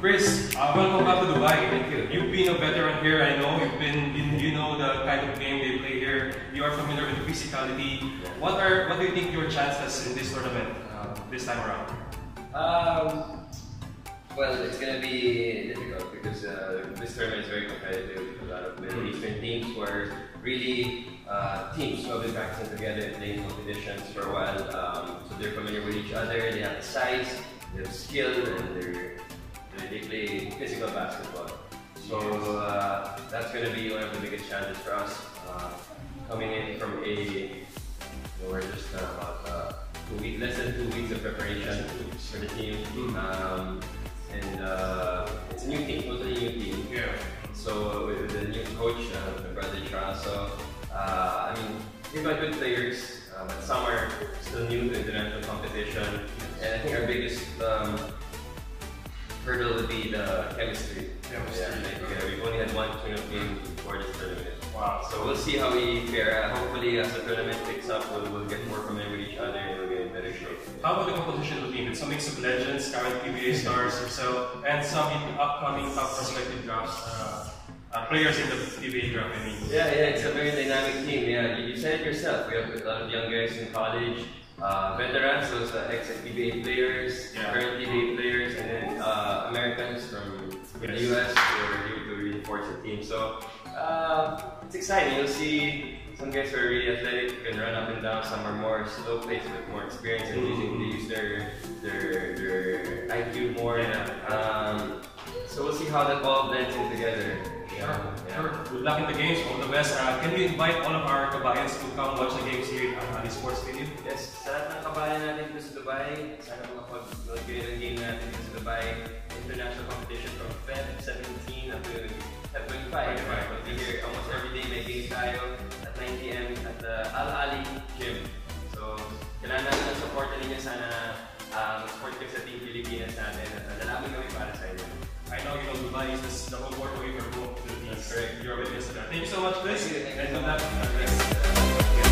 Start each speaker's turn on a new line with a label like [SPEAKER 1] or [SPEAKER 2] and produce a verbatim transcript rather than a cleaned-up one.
[SPEAKER 1] Chris, uh, welcome back to Dubai. You've been a veteran here, I know. You've been, in, you know the kind of game they play here. You are familiar with the physicality. What are, what do you think your chances in this tournament uh, this time around?
[SPEAKER 2] Um, well, it's gonna be difficult because uh, this tournament is very competitive. A lot of Middle Eastern teams were really uh, teams who have been practicing together and playing competitions for a while. Um, so they're familiar with each other. They have the size, they have skill, and they're they play physical basketball. So uh, that's going to be one of the biggest challenges for us. Uh, coming in from a, you know, we're just uh, about uh, two weeks, less than two weeks of preparation for the team. Um, and uh, it's a new team, totally new team.
[SPEAKER 1] Yeah.
[SPEAKER 2] So with the new coach, uh, my brother Charles, so uh, I mean, we've got good players, uh, but some are still new to international competition. And I think our biggest um, hurdle would be the chemistry.
[SPEAKER 1] Chemistry.
[SPEAKER 2] Yeah, like, yeah, we've only had one tune-up game before this tournament.
[SPEAKER 1] Wow.
[SPEAKER 2] So we'll see how we fare. Uh, hopefully, as the tournament picks up, we'll, we'll get more familiar with each other and we'll get in better shape.
[SPEAKER 1] How about the composition of the team? It's a mix of legends, current P B A stars yourself, and some upcoming top prospective drafts, uh, uh, players in the P B A draft, I mean.
[SPEAKER 2] Yeah, yeah, it's a very dynamic team. Yeah, you, you said it yourself. We have a lot of young guys in college. Uh, veterans, those uh, ex-P B A players,
[SPEAKER 1] yeah.
[SPEAKER 2] current P B A players, and then uh, Americans from yes. the U S who are here to reinforce the team. So uh, it's exciting. You'll see some guys who are really athletic, can run up and down. Some are more slow paced with more experience and using they use their their their I Q more.
[SPEAKER 1] Yeah.
[SPEAKER 2] Um, so we'll see how that all blends in together.
[SPEAKER 1] Sure, yeah. Sure. Good luck in the games, all the best. Uh, can we invite all of our kabayans to come watch the games here at Ali Sports Stadium?
[SPEAKER 2] Yes, sa lahat ng kabayan natin dito sa Dubai, sana makapag-nood kayo ng game natin dito sa Dubai. International competition from February seventeen up to February twenty-five. We'll be here almost every day, may games tayo at nine P M at the Al Ali Gym. So, kailangan natin ang support ninyo. Sana uh, support kayo sa Team Pilipinas natin at lalapin kami para sa inyo.
[SPEAKER 1] I know you know Dubai is the whole world away from home.
[SPEAKER 2] That's correct.
[SPEAKER 1] You're a witness to that. Thank you so much, Chris.
[SPEAKER 2] Thank you.
[SPEAKER 1] And good luck.